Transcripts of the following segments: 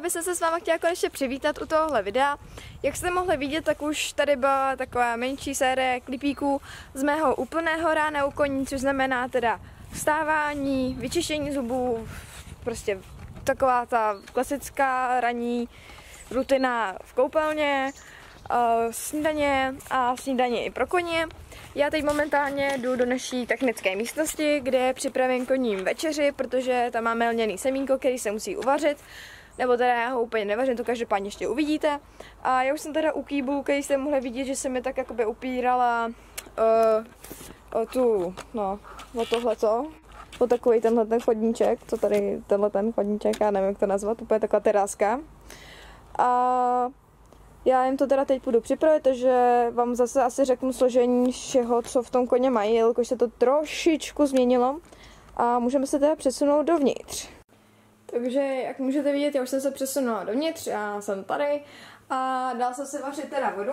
bych se s váma chtěla konečně přivítat u tohohle videa. Jak jste mohli vidět, tak už tady byla taková menší série klipíků z mého úplného rána u koní, což znamená teda vstávání, vyčištění zubů, prostě taková ta klasická ranní rutina v koupelně, snídaně a snídaně i pro koně. Já teď momentálně jdu do naší technické místnosti, kde připravím koním večeři, protože tam máme lněný semínko, který se musí uvařit. Nebo teda já ho úplně nevařím, to každopádně ještě uvidíte. A já už jsem teda u kýblu, který jste mohli vidět, že se mi tak jakoby upírala o tohleto. O takový tenhle ten chodníček, co tady tenhle ten chodníček, já nevím jak to nazvat, úplně taková teráska. A já jim to teda teď budu připravit, takže vám zase asi řeknu složení všeho, co v tom koně mají, jelikož se to trošičku změnilo. A můžeme se teda přesunout dovnitř. Takže jak můžete vidět, já už jsem se přesunula dovnitř, já jsem tady a dál jsem si vařit teda vodu.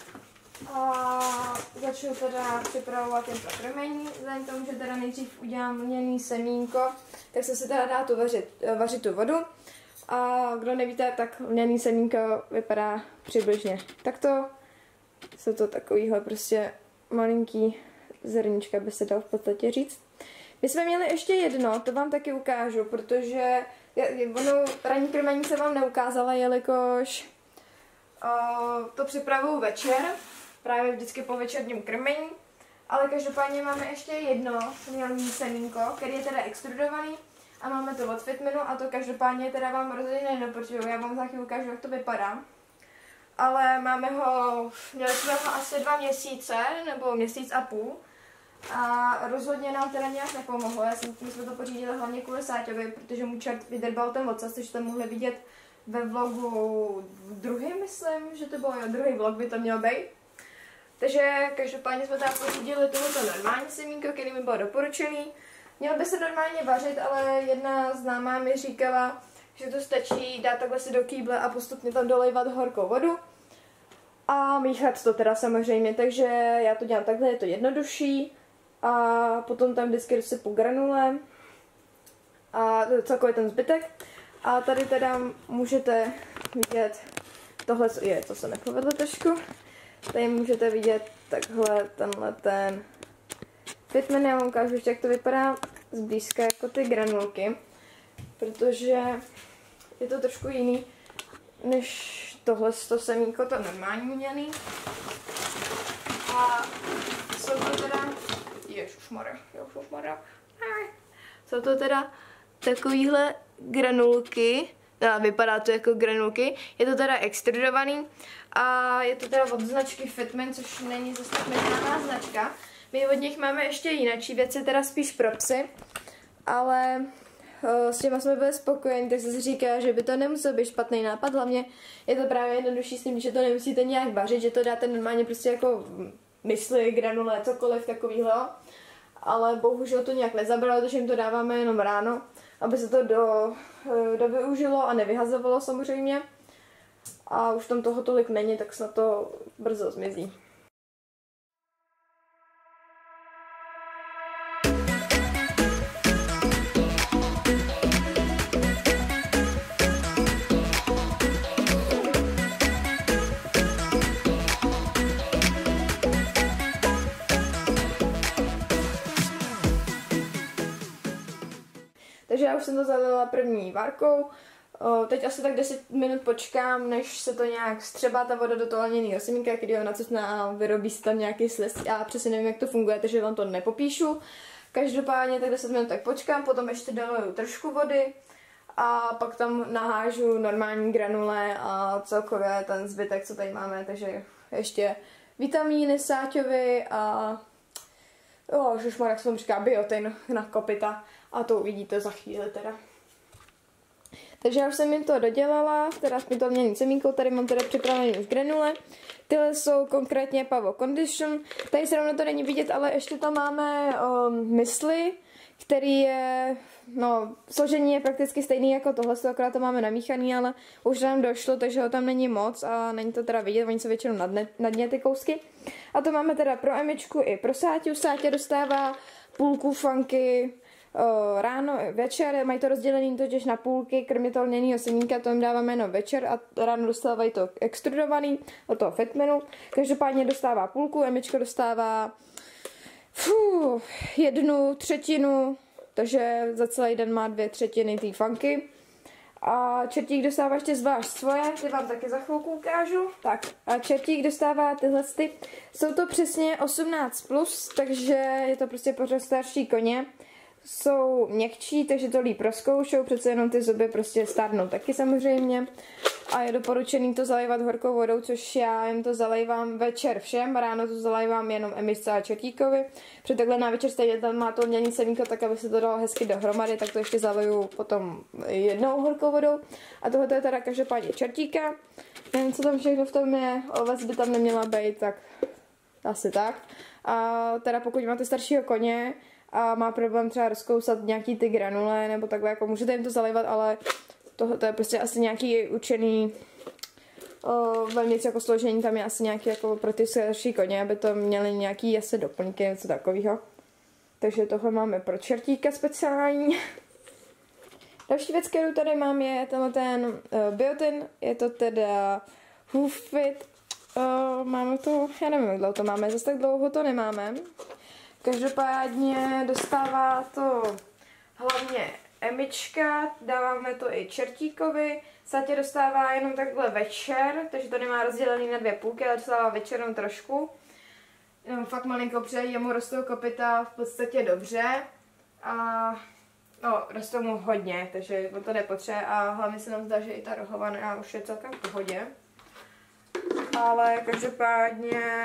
A začnu teda připravovat jen pro krmení, vzhledem k tomu, že teda nejdřív udělám lněný semínko, tak se teda dá tu vařit tu vodu. A kdo nevíte, tak lněný semínko vypadá přibližně takto. Jsou to takovýhle prostě malinký zrníčka, by se dalo v podstatě říct. My jsme měli ještě jedno, to vám taky ukážu, protože ranní krmení se vám neukázala, jelikož to připravuju večer, právě vždycky po večerním krmení. Ale každopádně máme ještě jedno lněný semínko, který je teda extrudovaný. A máme to od Fitminu a to každopádně teda vám rozhodně nedoporučuju, já vám za chvíli ukážu, jak to vypadá. Ale měli jsme ho asi 2 měsíce, nebo měsíc a půl. A rozhodně nám teda nějak nepomohlo, my jsme to pořídili hlavně kvůli Sáťovi, protože mu čert vydrbal ten ocas, což jste mohli vidět ve vlogu druhý, myslím, že to byl druhý vlog, by to měl být. Takže každopádně jsme teda pořídili tohoto normální semínko, který mi bylo doporučený. Měl by se normálně vařit, ale jedna známá mi říkala, že to stačí dát takhle si do kýble a postupně tam dolejvat horkou vodu. A míchat to teda samozřejmě, takže já to dělám takhle, je to jednodušší. A potom tam vždycky dosypu granule a celkově ten zbytek. A tady teda můžete vidět, tohle je, to se nepovedlo trošku. Tady můžete vidět takhle tenhle ten Fitmin, já vám ukážu ještě, jak to vypadá zblízka jako ty granulky, protože je to trošku jiný než tohle semínko, to normální měný. A jsou to teda, jsou to teda takovýhle granulky, vypadá to jako granulky, je to teda extrudovaný a je to teda od značky Fitmin, což není zase tak neznámá značka. My od nich máme ještě jináčí věci, teda spíš pro psy, ale s těma jsme byli spokojeni, tak se říká, že by to nemusel být špatný nápad, hlavně je to právě jednodušší s tím, že to nemusíte nějak vařit, že to dáte normálně prostě jako mysli, granule, cokoliv takovýhle, ale bohužel to nějak nezabralo, takže jim to dáváme jenom ráno, aby se to dovyužilo a nevyhazovalo samozřejmě. A už tam toho tolik není, tak snad to brzo zmizí. Takže já už jsem to zalila první várkou. Teď asi tak 10 minut počkám, než se to nějak střebá ta voda do toho lněného semínka, který ho nacucná a vyrobí se tam nějaký sliz. Já přesně nevím, jak to funguje, takže vám to nepopíšu. Každopádně tak 10 minut tak počkám, potom ještě doliju trošku vody a pak tam nahážu normální granule a celkově ten zbytek, co tady máme, takže ještě vitamíny Sáťovi a jak se tomu říká, biotin na kopyta a to uvidíte za chvíli teda. Takže já už jsem jim to dodělala, teda jsme to lněný semínko, tady mám teda připravený už granule. Tyhle jsou konkrétně Pavo Condition, tady zrovna to není vidět, ale ještě tam máme mysli, který je, složení je prakticky stejný jako tohle, akorát to máme namíchaný, ale už nám došlo, takže ho tam není moc a není to teda vidět, oni jsou většinou na dně ty kousky. A to máme teda pro Emičku i pro Sáťu, Sáťa dostává půlku Funky ráno, večer, mají to rozdělený totiž na půlky, kromě toho lněného semínka, to jim dáváme jenom večer a ráno dostávají to extrudovaný od toho fitmenu. Každopádně dostává půlku, Emička dostává 1/3, takže za celý den má 2/3 té funky. A Čertík dostává ještě zvlášť svoje, ty vám taky za chvilku ukážu. Tak, a Čertík dostává tyhle ty. Jsou to přesně 18+, takže je to prostě pořád starší koně. Jsou měkčí, takže to líp rozkoušou, přece jenom ty zuby prostě stárnou taky samozřejmě. A je doporučený to zalévat horkou vodou, což já jim to zalévám večer všem, ráno to zalévám jenom Emičce a Čertíkovi. Protože takhle na večer stejně tam má to lnění semínko, tak aby se to dalo hezky dohromady, tak to ještě zaleju potom jednou horkou vodou. A tohle je teda každopádně Čertíka. Nevím, co tam všechno v tom je, oves by tam neměla být, tak asi tak. A teda pokud máte staršího koně a má problém třeba rozkousat nějaký ty granule, nebo takhle, jako můžete jim to zalévat, ale to je prostě asi nějaký učený velmi jako složení, tam je asi nějaký jako pro ty starší koně, aby to měli nějaký asi doplňky, něco takového. Takže tohle máme pro Čertíka speciální. Další věc, kterou tady mám, je ten biotin, je to teda Hoofit. Máme to, já nevím, jak dlouho to máme, zase tak dlouho to nemáme. Každopádně dostává to hlavně Emička, dáváme to i Čertíkovi. Sátě dostává jenom takhle večer, takže to nemá rozdělený na 2 půlky, ale dostává večer jenom trošku. Jenom fakt malinko, protože jemu rostou kopyta v podstatě dobře. A no, rostou mu hodně, takže on to nepotřebuje a hlavně se nám zdá, že i ta rohovaná už je celkem v pohodě. Ale každopádně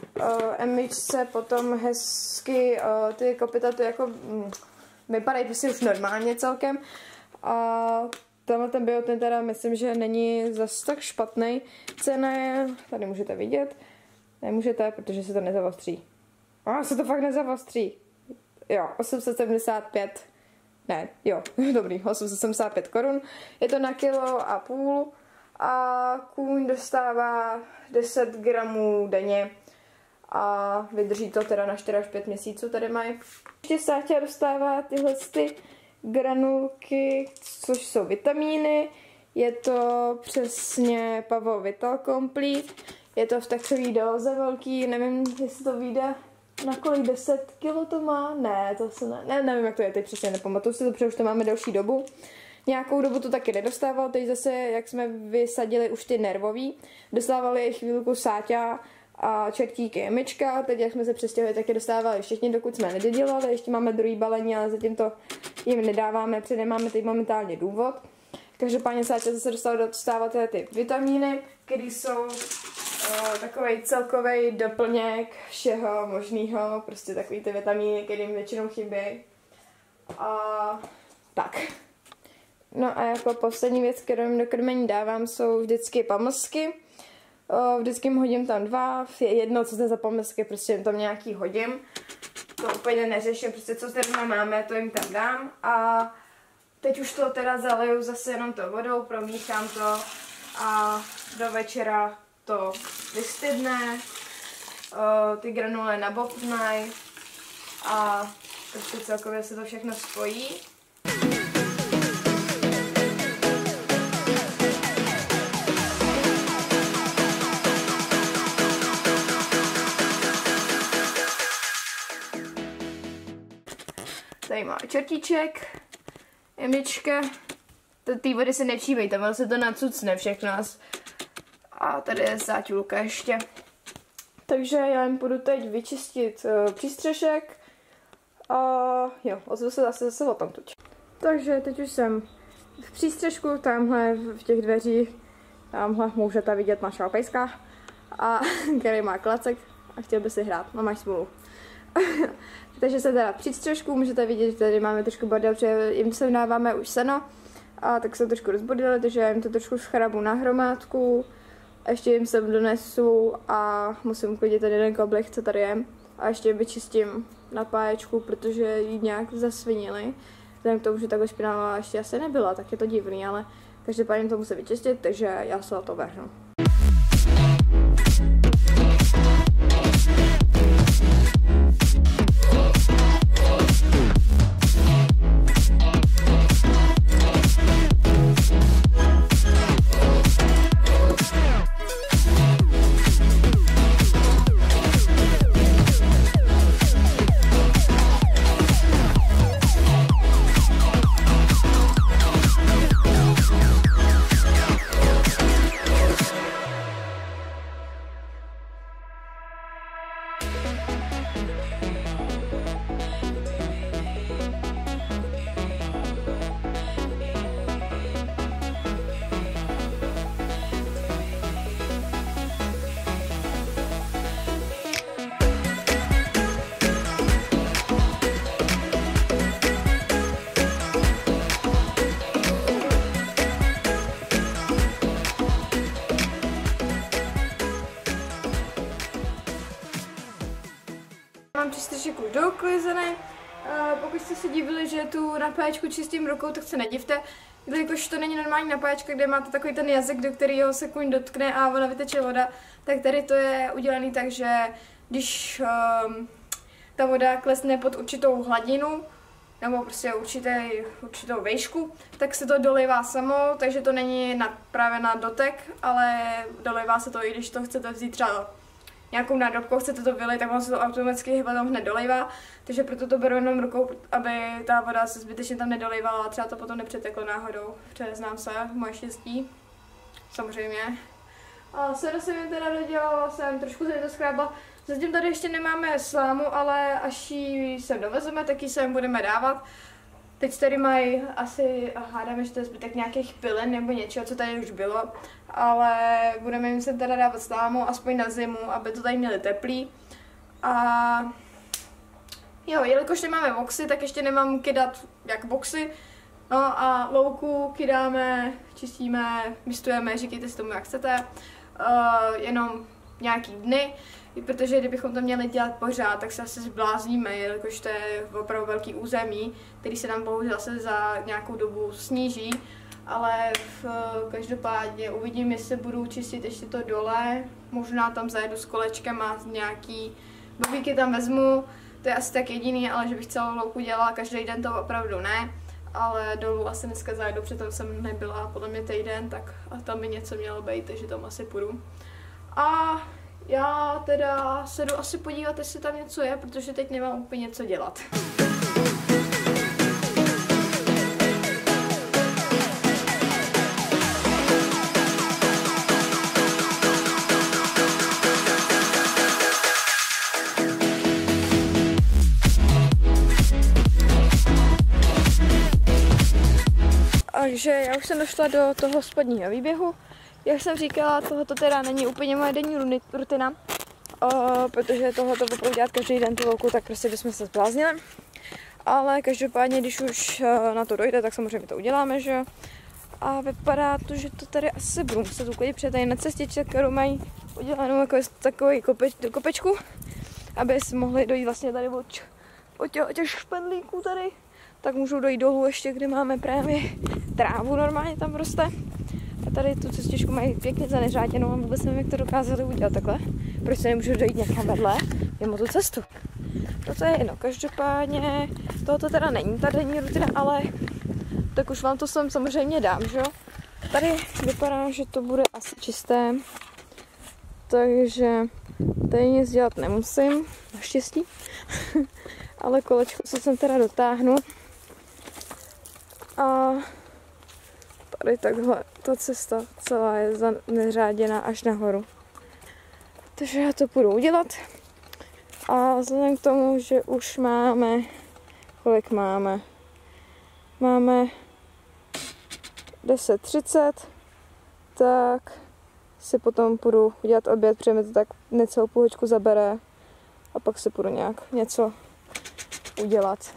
Emičce potom hezky ty kopyta to jako vypadají prostě už normálně celkem. A tenhle ten biotin teda myslím, že není zas tak špatný. Cena je, tady můžete vidět, nemůžete, protože se to nezavostří. Se to fakt nezavostří. Jo, 875. Ne, jo, dobrý, 875 korun. Je to na 1,5 kg a kůň dostává 10 gramů denně a vydrží to teda na 4 až 5 měsíců, tady mají. Ještě Sáťa dostává tyhle ty granulky, což jsou vitamíny. Je to přesně Pavo Vital Complete. Je to v takový dóze velký, nevím, jestli to vyjde na kolik, 10 kg to má? Ne, to se ne, nevím, jak to je, teď přesně nepamatuju si to, protože už to máme delší dobu. Nějakou dobu to taky nedostával, teď zase, jak jsme vysadili už ty nervový, dostávali je chvílku Sáťa a Čertíky Emička, teď jak jsme se přestěhovali, tak je dostávali všichni, dokud jsme nedodělali, ještě máme druhý balení, ale zatím to jim nedáváme, protože nemáme teď momentálně důvod. Každopádně Sáťa zase dostávat ty vitamíny, které jsou takový celkový doplněk všeho možného, prostě takový ty vitamíny, které jim většinou chybí. A tak. No a jako poslední věc, kterou jim do krmení dávám, jsou vždycky pamlsky. Vždycky jim hodím tam 2, je jedno, co to je za pamlsky, prostě jim tam nějaký hodím. To úplně neřeším, prostě co zrovna máme, to jim tam dám. A teď už to teda zaleju zase jenom to vodou, promíchám to a do večera to vystydne, ty granule nabobtnají a prostě celkově se to všechno spojí. Tady má Čertíček, Emička, té vody se nevšímejte, ono se to nacucne všechno. A tady je Sáťulka ještě. Takže já jim půjdu teď vyčistit přístřešek a jo, ozvu se zase o tom tuď. Takže teď už jsem v přístřešku, tamhle v těch dveřích, tamhle můžete vidět našeho pejska, a který má klacek a chtěl by si hrát, no máš smůlu. Takže se teda v přístřešku, můžete vidět, že tady máme trošku bordel, protože jim sem dáváme už seno, a tak se trošku rozbordili, takže já jim to trošku schrabu na hromádku, a ještě jim sem donesu a musím uklidit ten jeden koblih, co tady je, a ještě vyčistím napáječku, protože ji nějak zasvinili. Vzhledem k tomu, že takhle špinavá ještě asi nebyla, tak je to divný, ale každopádně to musím vyčistit, takže já se na to vrhnu. střešek už douklizený. Pokud jste se divili, že tu napáječku čistím rukou, tak se nedivte. Jelikož to není normální napáječka, kde máte takový ten jazyk, do kterého se kůň dotkne a ona vyteče voda, tak tady to je udělané tak, že když ta voda klesne pod určitou hladinu, nebo prostě určitou výšku, tak se to dolejvá samo, takže to není právě na dotek, ale dolejvá se to, i když to chcete vzít třeba nějakou nádobkou, chcete to vylejt, tak ono se to automaticky hned dolejvá, takže proto to beru jenom rukou, aby ta voda se zbytečně tam nedolejvala a třeba to potom nepřeteklo náhodou, přiznám se, moje štěstí, samozřejmě. A sedu jsem mi teda dodělala, jsem trošku tady to skrábla. Zatím tady ještě nemáme slámu, ale až ji sem dovezeme, tak ji sem budeme dávat. Teď tady mají asi, hádám, že to je zbytek nějakých pilin nebo něčeho, co tady už bylo. Ale budeme jim sem teda dávat slámu, aspoň na zimu, aby to tady měli teplý. A jo, jelikož nemáme boxy, tak ještě nemám kydat jak boxy. No a louku kydáme, čistíme, mistujeme, říkejte si tomu jak chcete. Jenom nějaký dny, protože kdybychom to měli dělat pořád, tak se asi zblázníme, jelikož to je opravdu velký území, který se nám bohužel zase za nějakou dobu sníží, ale každopádně uvidím, jestli budu čistit ještě to dole, možná tam zajedu s kolečkem a nějaký bobíky tam vezmu, to je asi tak jediný, ale že bych celou louku dělala každý den, to opravdu ne. Ale dolů asi dneska zajedu, přitom jsem nebyla podle mě týden, tak a tam by něco mělo být, takže tam asi půjdu. A já teda se jdu asi podívat, jestli tam něco je, protože teď nemám úplně co dělat. Takže já už jsem došla do toho spodního výběhu. Jak jsem říkala, tohoto teda není úplně moje denní rutina, protože tohoto budu dělat každý den tu louku, tak prostě bychom se zbláznili. Ale každopádně, když už na to dojde, tak samozřejmě to uděláme, že jo. A vypadá to, že to tady asi budu muset uklidit, protože tady na cestičce, kterou mají udělanou jako takový kopečku, aby si mohli dojít vlastně tady od těch špendlíků tady, tak můžou dojít dolů ještě, kde máme právě trávu normálně tam roste. A tady tu cestičku mají pěkně zaneřáděnou a vůbec nevím, jak to dokázali udělat takhle. Proč se nemůžu dojít někam vedle, mimo tu cestu. No to je jedno, každopádně tohoto teda není ta denní rutina, ale tak už vám to sem samozřejmě dám, že jo. Tady vypadá, že to bude asi čisté, takže tady nic dělat nemusím, naštěstí. Ale kolečko se sem teda dotáhnu. A tady takhle ta cesta celá je zaneřáděná až nahoru. Takže já to půjdu udělat. A vzhledem k tomu, že už máme, kolik máme? Máme 10:30, tak si potom půjdu udělat oběd, protože mi to tak necelou půl hoďku zabere a pak si půjdu nějak něco udělat.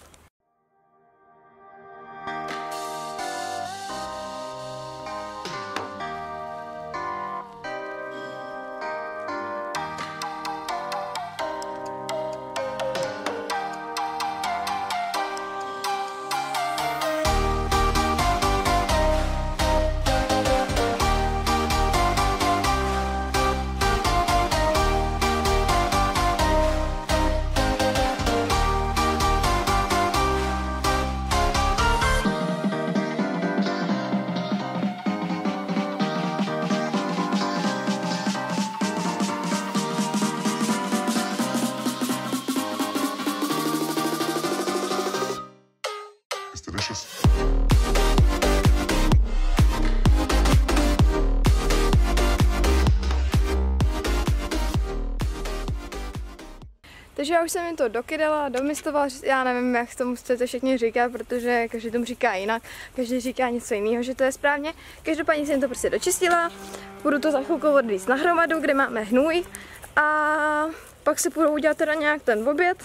Takže já už jsem jim to dokydala, domistovala, já nevím, jak tomu chcete všichni říkat, protože každý tomu říká jinak, každý říká něco jiného, že to je správně. Každopádně jsem to prostě dočistila, budu to za chvilku odvíct na hromadu, kde máme hnůj a pak si půjdu udělat teda nějak ten oběd.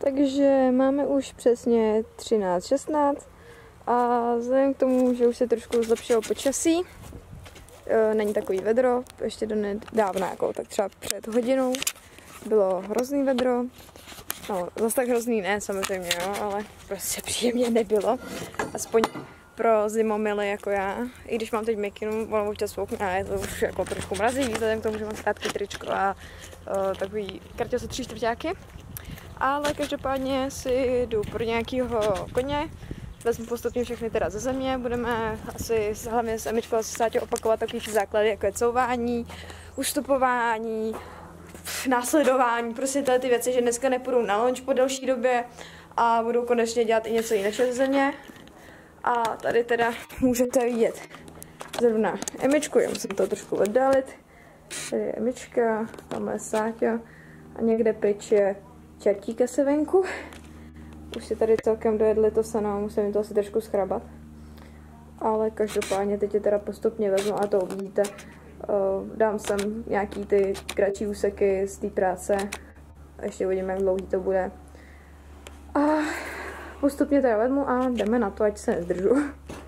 Takže máme už přesně 13:16 a vzhledem k tomu, že už se trošku zlepšilo počasí, není takový vedro, ještě do nedávna, jako tak třeba před hodinou, bylo hrozný vedro. No, zase tak hrozný ne, samozřejmě, jo, ale prostě příjemně nebylo. Aspoň pro zimomily jako já. I když mám teď mikinu, ono občas foukne a je to už jako trošku mrazivý, vzhledem k tomu, že mám krátké tričko a takový karťo 3/4. Ale každopádně si jdu pro nějakýho koně, vezmu postupně všechny teda ze země, budeme asi hlavně s Emičkou asi opakovat takový základy, jako je couvání, ustupování, následování, prostě ty věci, že dneska nepůjdu na lunch po delší době a budu konečně dělat i něco jiného ze země. A tady teda můžete vidět zrovna Emičku, já musím to trošku oddálit. Tady je Emička, tam je Sáťa a někde pryč je Čertíka se venku. Už si tady celkem dojedli to seno, musím to asi trošku schrabat. Ale každopádně teď je teda postupně vezmu a to uvidíte. Dám sem nějaký ty kratší úseky z té práce. A ještě uvidíme, jak dlouhý to bude. A postupně teda vezmu a jdeme na to, ať se nezdržu.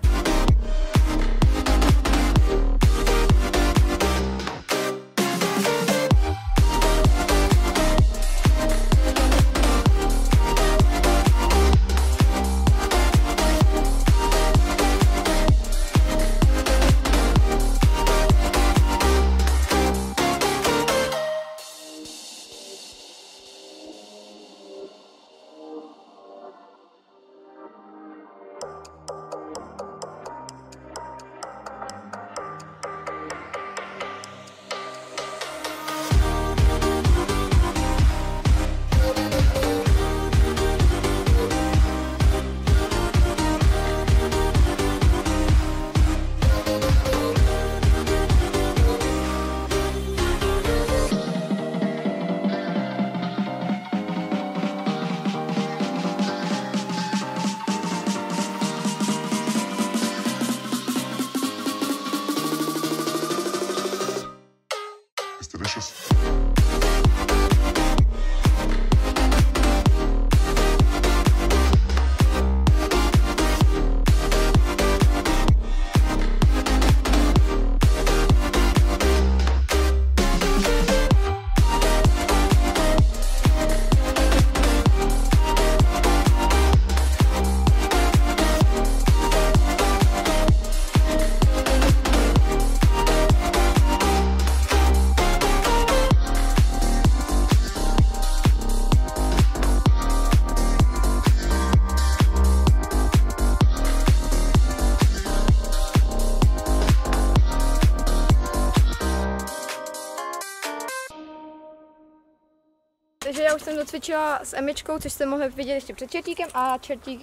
Takže já už jsem docvičila s Emičkou, což jste mohli vidět ještě před Čertíkem a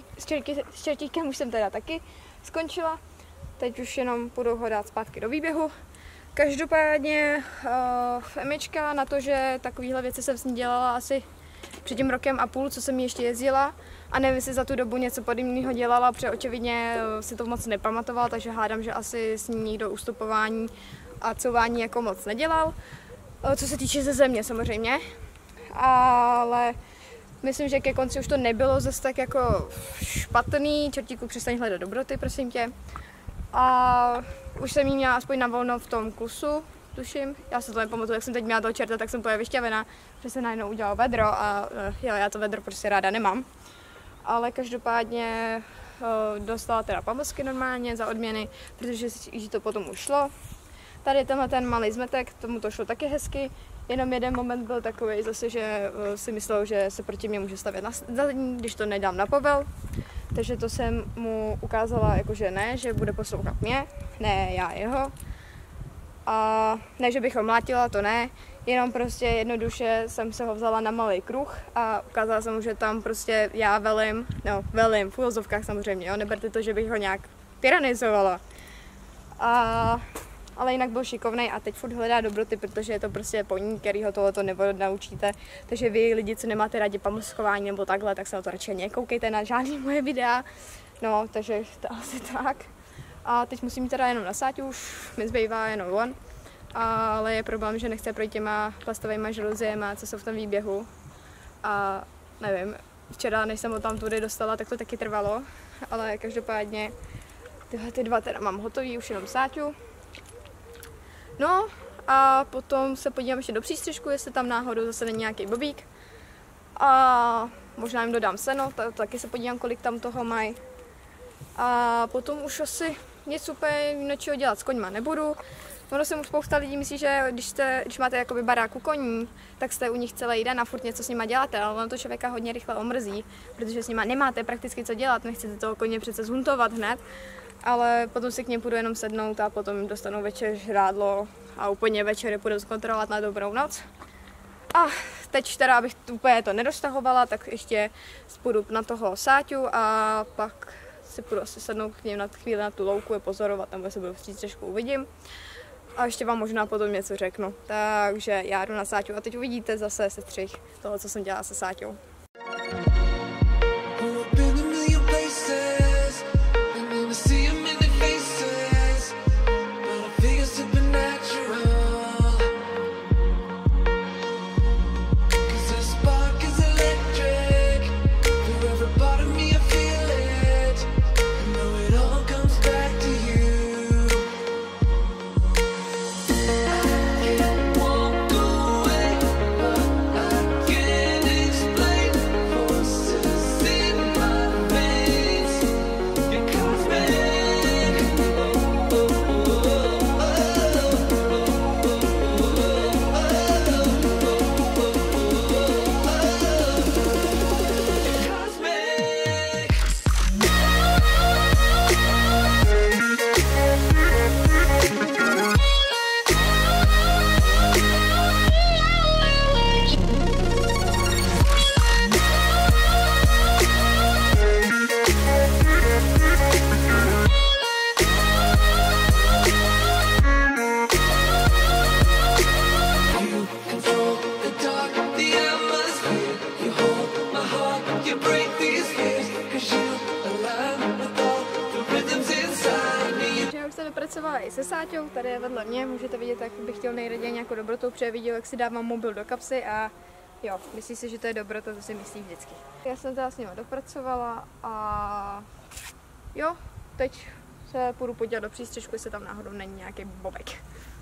s Čertíkem už jsem teda taky skončila. Teď už jenom půjdu ho dát zpátky do výběhu. Každopádně Emička na to, že takovéhle věci jsem s ní dělala asi před tím 1,5 roku, co jsem ještě jezdila a nevím, jestli za tu dobu něco podobného dělala, protože očividně si to moc nepamatovala, takže hádám, že asi s ní nikdo ustupování a couvání jako moc nedělal. Co se týče ze země samozřejmě. Ale myslím, že ke konci už to nebylo zase tak jako špatný. Čertíku, přestaň hledat dobroty, prosím tě. A už jsem jí měla aspoň na volno v tom klusu, tuším. Já se to nepamatuju, jak jsem teď měla toho čerta, tak jsem úplně vyšťavená, že se najednou udělalo vedro a jo, já to vedro prostě ráda nemám. Ale každopádně dostala teda pamlsky normálně za odměny, protože jí to potom ušlo. Tady tenhle ten malý zmetek, tomu to šlo taky hezky. Jenom jeden moment byl takový zase, že si myslel, že se proti mě může stavět na zadní, když to nedám na povel. Takže to jsem mu ukázala, jakože ne, že bude poslouchat mě, ne já jeho. A ne, že bych ho mlátila, to ne, jenom prostě jednoduše jsem se ho vzala na malý kruh a ukázala jsem mu, že tam prostě já velím, v úvozovkách samozřejmě, jo, neberte to, že bych ho nějak tyranizovala. Ale jinak byl šikovnej a teď furt hledá dobroty, protože je to prostě poní, který ho tohoto naučíte. Takže vy lidi, co nemáte rádi pamlskování nebo takhle, tak se na to radši nekoukejte na žádný moje videa. No, takže to asi tak. A teď musím teda jenom na Sáťu, už mi zbývá jenom on. Ale je problém, že nechce projít těma plastovými žaluziema, co jsou v tom výběhu. A nevím, včera, než jsem ho tam tudy dostala, tak to taky trvalo, ale každopádně tyhle ty dva teda mám hotový, už jenom Sáťu. No a potom se podívám ještě do přístřežku, jestli tam náhodou zase není nějaký bobík. A možná jim dodám seno, taky se podívám, kolik tam toho mají. A potom už asi nic úplně jiného dělat s koňma nebudu. Ono si spousta lidí myslí, že když máte jakoby baráku koní, tak jste u nich celý den a furt něco s nima děláte, ale ono to člověka hodně rychle omrzí, protože s nima nemáte prakticky co dělat, nechcete toho koně přece zhuntovat hned, ale potom si k něm půjdu jenom sednout a potom jim dostanu večer žrádlo a úplně večer půjdu zkontrolovat na dobrou noc. A teď teda, abych úplně to nedostahovala, tak ještě půjdu na toho Sáťu a pak si půjdu asi sednout k něm na chvíli na tu louku je pozorovat, nebo se budu v přístřežku uvidím. A ještě vám možná potom něco řeknu. Takže já jdu na Sáťu a teď uvidíte zase sestřih toho, co jsem dělala se Sáťou. Pracovala i se Sáťou, tady je vedle mě, můžete vidět, jak bych chtěl nejraději nějakou dobrotu, protože viděl, jak si dávám mobil do kapsy a jo, myslí si, že to je dobrota, to si myslí vždycky. Já jsem teda s nimi dopracovala a jo, teď se půjdu podívat do přístřežku, jestli tam náhodou není nějaký bobek.